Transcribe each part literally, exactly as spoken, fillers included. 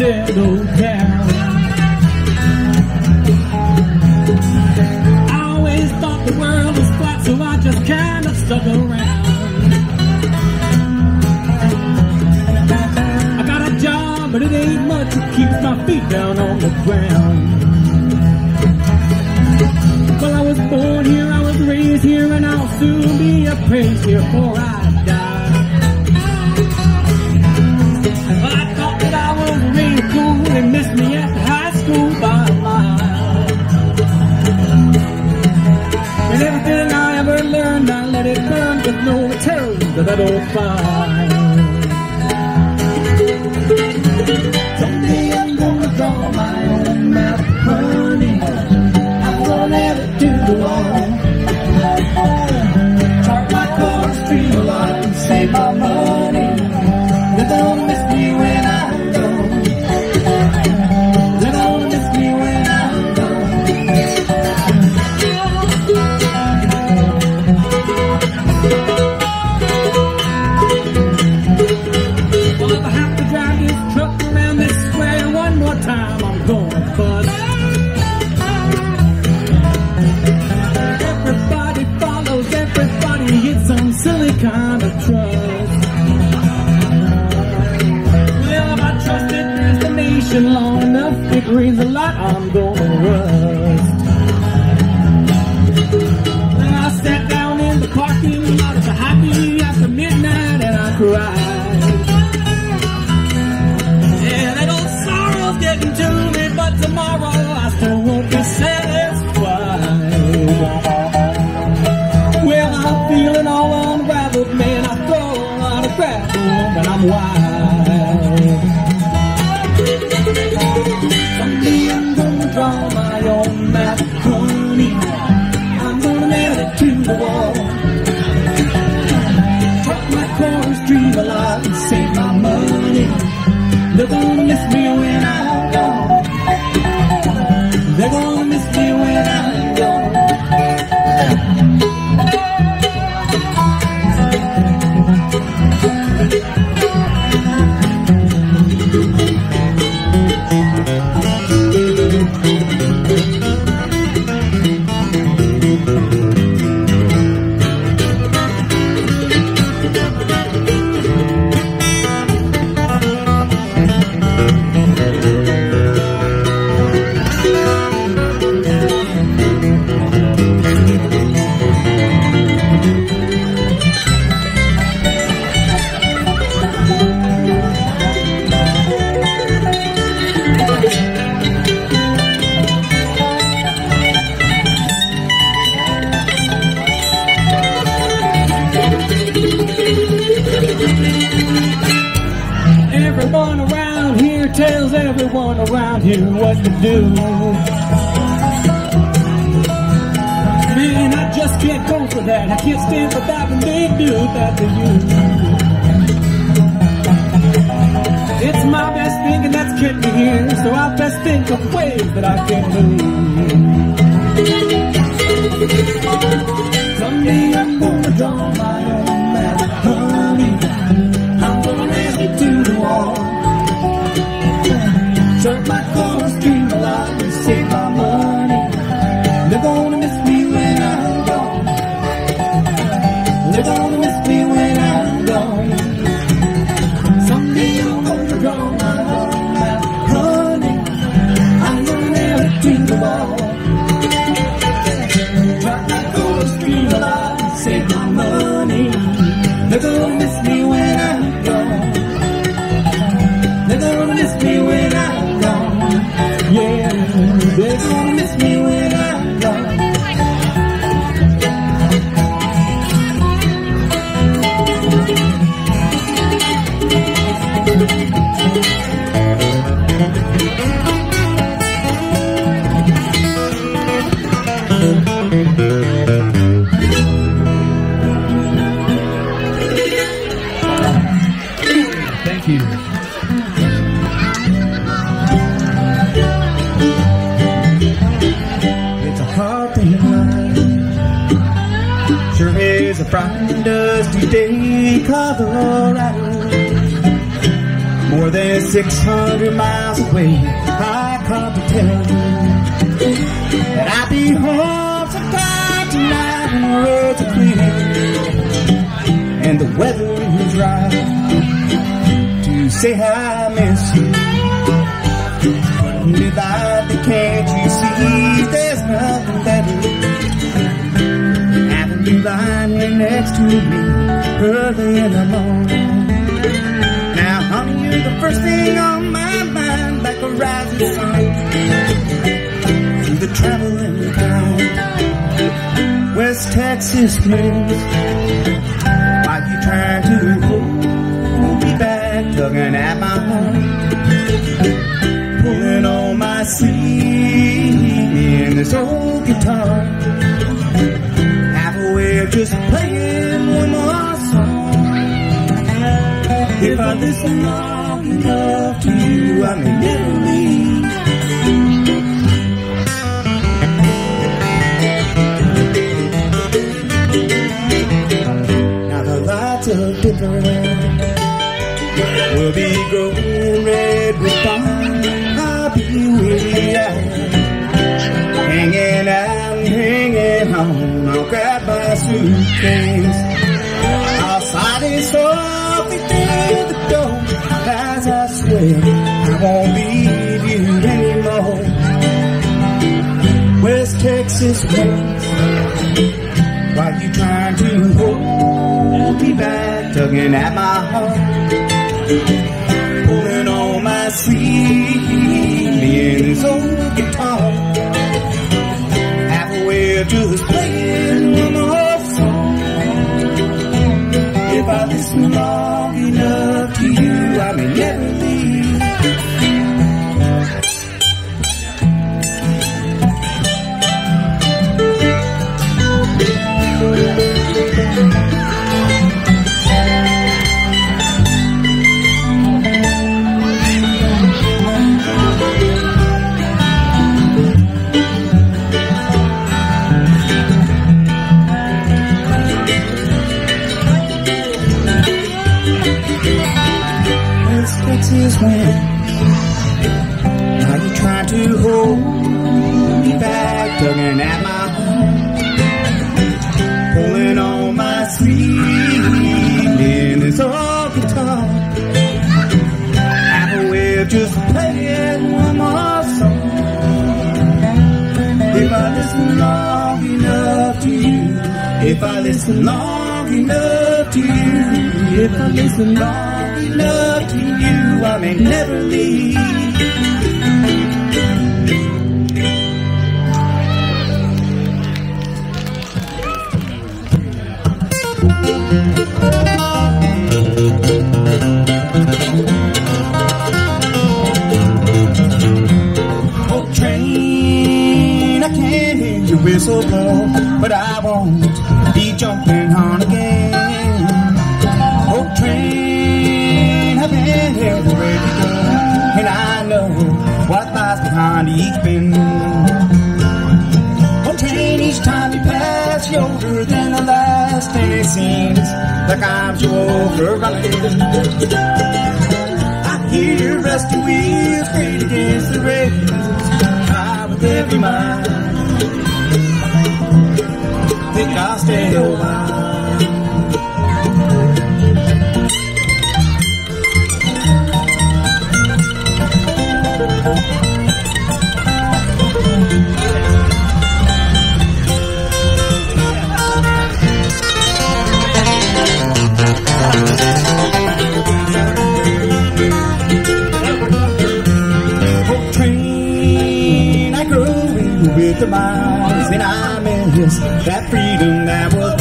little town. I always thought the world was flat, so I just kind of stuck around. I got a job, but it ain't much. It keeps my feet down on the ground. Well, I was born here, I was raised here, and I'll soon be a praise here before I die. Well, I thought that I was really cool. They missed me at high school by a mile. And everything I ever learned, I let it burn with no return to that old fire. Someday I'm gonna draw my own map, honey. I'm gonna add it to the wall. Chart my course, stream a lot, and save my money. They're gonna miss me when I'm gone. They're gonna miss me when I'm gone. Well, if I have to drive this truck around this square one more time, I'm gonna bust. Everybody follows everybody, it's some silly kind of trust. Well, if I trusted destination long enough, it rains a lot, I'm gonna rust. Well, I sat down in the parking lot so happy after midnight and I cried. Yeah, that old sorrow's getting to me, but tomorrow I still won't be satisfied. Well, I'm feeling all unraveled, man. I throw a lot of gravel, but I'm wild. Someday I'm gonna draw my own map, honey. I'm gonna nail it to the wall. Truck my course, dream a lot, and save my money. They're gonna miss me when I'm gone. They're gonna miss me when I'm gone. Everyone around here tells everyone around here what to do. Man, I just can't go for that. I can't stand for that when they do that to you. It's my best thinking that's kept me here, so I best think of ways that I can move. Someday I'm gonna draw my own map, honey. I'm gonna nail it to the wall. Shut my course, dream a lot, and save my money. They're gonna miss me when I'm gone. They're gonna miss me when I'm gone. Someday I'm gonna draw my own map, honey. I'm gonna nail it to the wall. Shut my course, dream a lot, and save my money. They're gonna miss me when I'm gone. They're gonna miss me when I'm gone. Yeah, they're gonna miss me when I'm gone. Thank you. It's a hard thing in life. Sure is a bright and dusty day, 'cause they're all right. more than six hundred miles away. I called to tell you that I'll be home sometime tonight when the roads are clear and the weather is right to say I miss you. Couldn't be like me, can't you see? There's nothing better than having you lying here next to me early in the morning. Now, honey, you're the first thing on my mind, like a rising sun through the traveling town. West Texas winds, while you trying to hold me back, tugging at my heart, pulling on my sleeve in this old guitar. Have a way of just playing one more song. If I listen long enough to you, I may never leave. Now the lights of different will be growing red with fire. I'll be way out, hanging out and hanging on. I'll grab my suitcase, I'll slide it softly through the door, as I swear I won't leave you anymore. West Texas winds, while you trying to hold me back, tugging at my heart, pulling on my sleeve in this old guitar. Have a way of just playing one more song. If I listen long enough to you, I may never leave. Texas winds, now you're trying to hold me back, tugging at my heart, pulling on my sleeve in this old guitar. Have a way of just playing one more song. If I listen long enough to you, if I listen long enough to you, if I listen long enough to you, I may never leave. Oh, train, I can't hear your whistle blow, but I won't be jumping on again. Oh, train, I've been here and ready to go, and I know what lies behind each bend. Oh, train, each time you pass, you're older than the last, and it seems like I'm too old for running. I hear rusty wheels grate against the rails, high with every mile. Think I'll stay a while. Oh, train, I grow with the miles, and I miss that freedom that was.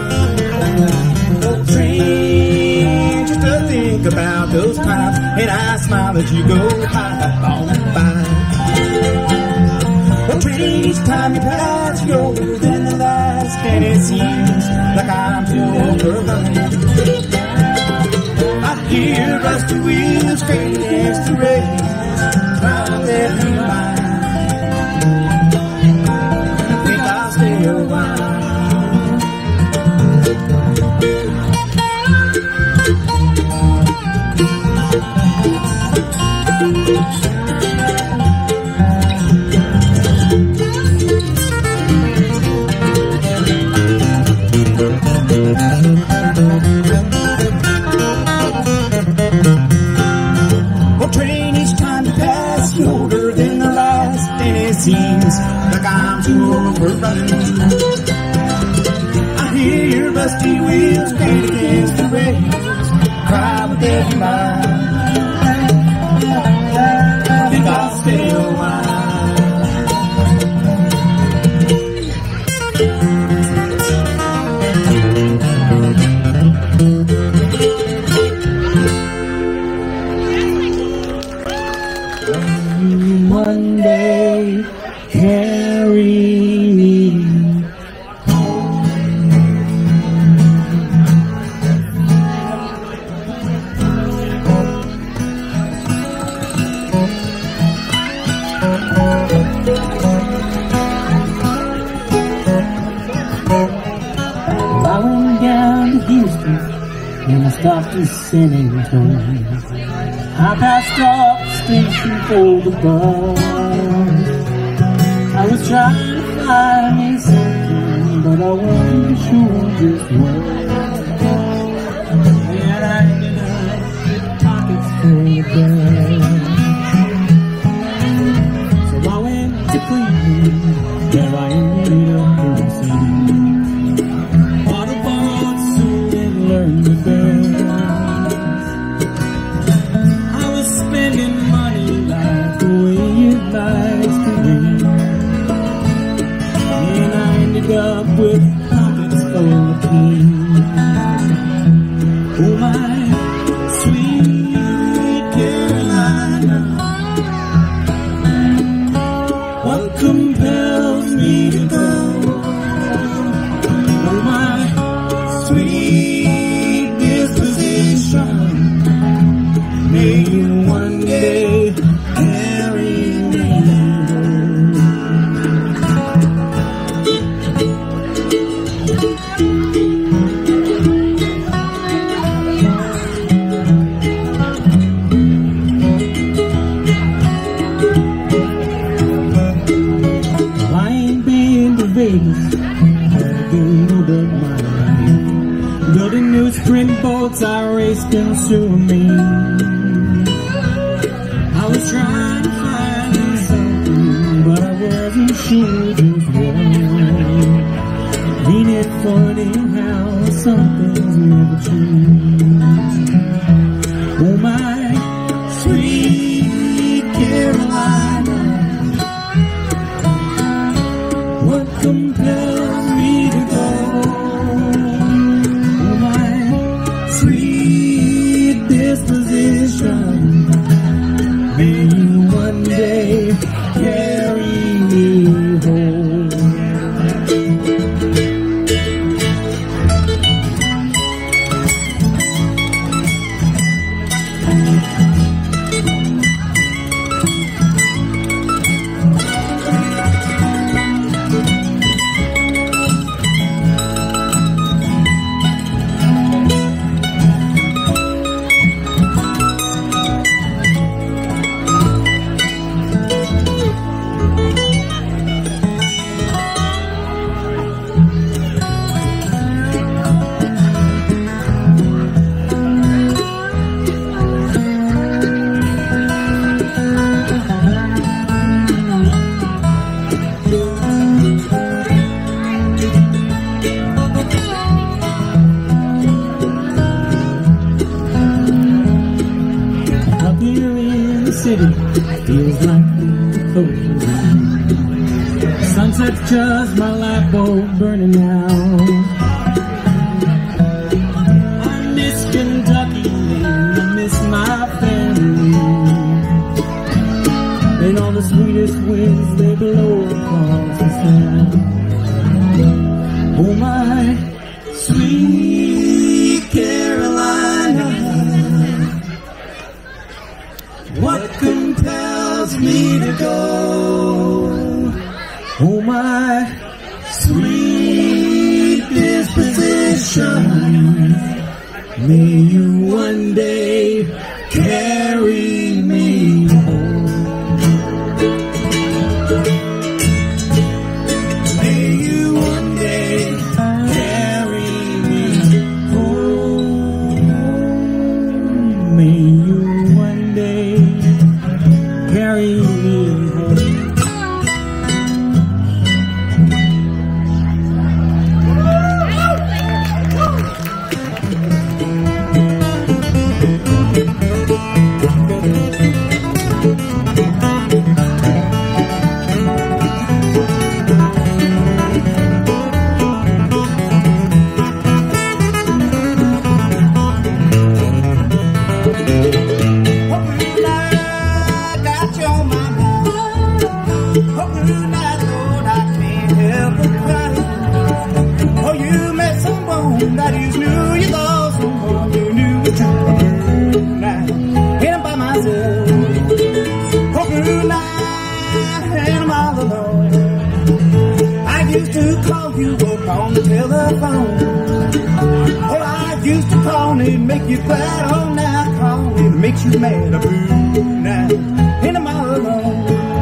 Oh, train, just to think about those times, and I smile as you go by, on by. Oh, train, each time you pass, you're older than the last, and it seems like I'm too old for running. I hear rusty wheels grate against the rails, round every mile. I think I'll stay a while. over running. I hear your rusty wheels grate against the rails, cry with every mile. I think I'll stay a while. One day carry me well, I went down to Houston and I stopped at San Antonio. I passed off the station for the bus. I was trying to find me something, but I wasn't sure just what. And I ended up with pockets full of cash. So I went to Cleveland, where I ended up dancing. Bought a borrowed suit and learned to dance. Spending money like the way it likes to be, and I ended up with pockets full of keys. Oh my sweet Carolina, what compels me to go? Oh my sweet disposition, may you one day carry me home. Well, I ain't been to Vegas, I ain't but my life. Building new sprint boats, I raced them to me. I was trying to find something, but I wasn't sure just what. Ain't it funny how some things never change? Oh my sweet Carolina, what compels me to go? Oh my sweet disposition, may you one day carry me home. Feels like the sunset's just my light bulb burning out. I miss Kentucky and I miss my family, and all the sweetest winds they blow across the sand. Oh my sweet Carolina, what compels me to go? Oh my sweet disposition, may you one day carry me home. May you one day carry me home. May you one day carry me home. you glad all night long. It makes you mad a blue night and I'm all alone.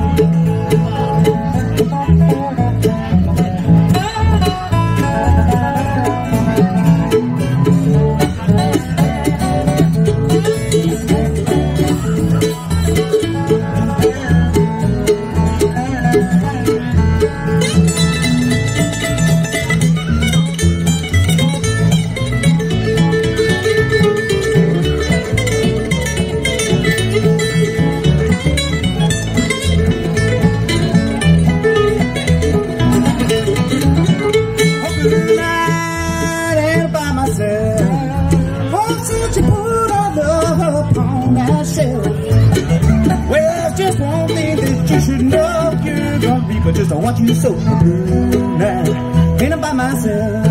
Well, just one thing that you should know, you're gonna be, but just I want you so blue now, and I'm by myself.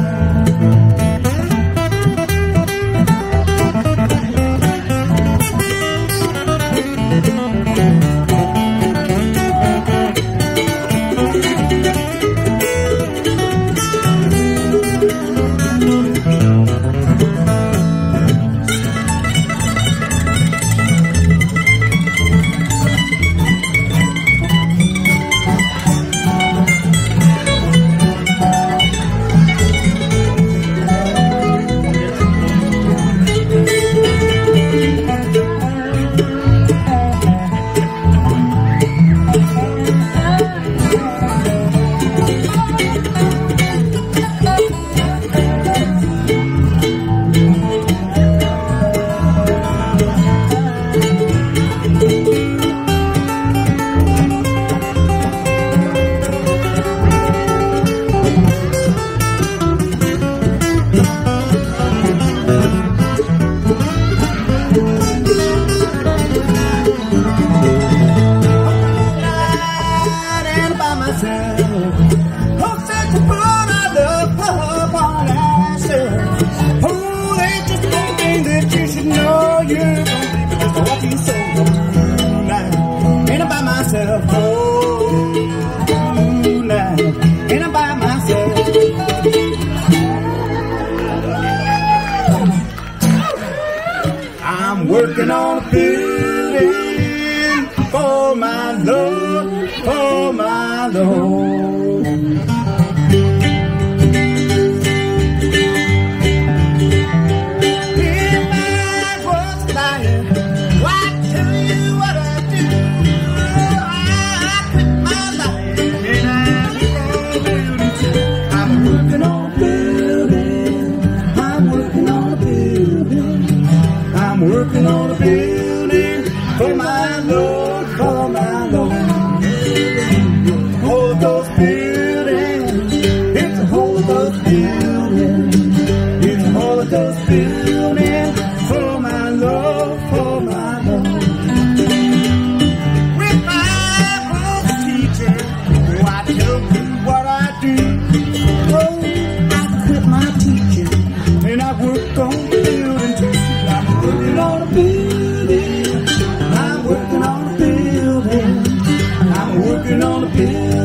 I'm working on a building for my Lord, for my Lord. If I was lying, why tell you what I do? I quit my life and I'm working on a building. I'm working on a building. I'm working on a building for my Lord, for my Lord. Holy Ghost building, it's a Holy Ghost building. It's a Holy Ghost building for my Lord, for my Lord. With my book teacher, oh, I tell you what I do. Oh, I quit my teaching and I work on the building too. I'm working on a building. I'm working on a building. I'm working on a building.